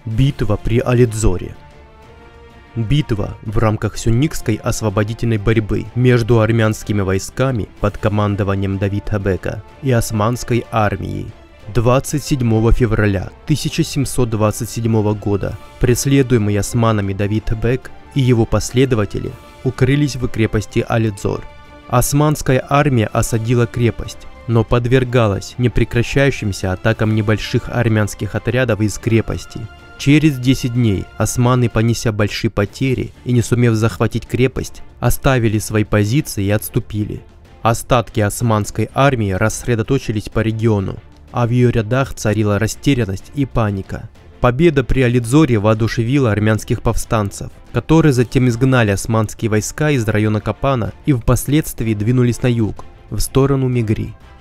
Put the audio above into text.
Битва при Алидзоре. Битва в рамках сюнникской освободительной борьбы между армянскими войсками под командованием Давида Бека и османской армией 27 февраля 1727 года преследуемый османами Давид Бек и его последователи укрылись в крепости Алидзор. Османская армия осадила крепость, но подвергалась непрекращающимся атакам небольших армянских отрядов из крепости. Через 10 дней османы, понеся большие потери и не сумев захватить крепость, оставили свои позиции и отступили. Остатки османской армии рассредоточились по региону, а в ее рядах царила растерянность и паника. Победа при Алидзоре воодушевила армянских повстанцев, которые затем изгнали османские войска из района Капана и впоследствии двинулись на юг, в сторону Мегри.